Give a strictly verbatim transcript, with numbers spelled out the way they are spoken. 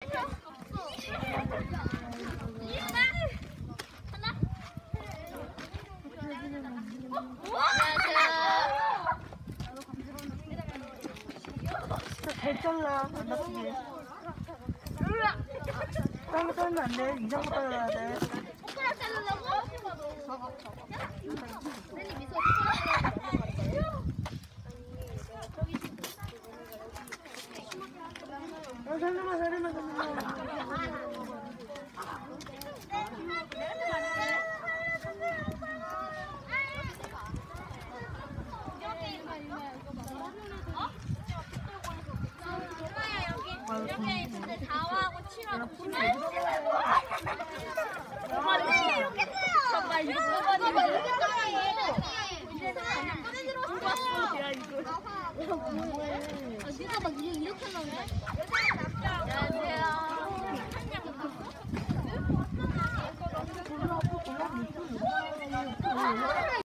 잘잘라 안 나쁘게. 땅에 떨면 안 돼. 이상한 거 떨어야 돼. 손가락 자르려고? 저거 저거. 셀리 미소 어, 살려봐, 살려봐, 살려봐. 이렇게 있는데 사하고 칠하고 보시면 엄마 이렇게 돼요. 정말 이거 뭐가 이거 이렇게 돼요. 이제 그냥 꺼내들었어. 야 이거. 네가 막 이렇게 나오네. 안녕하세요.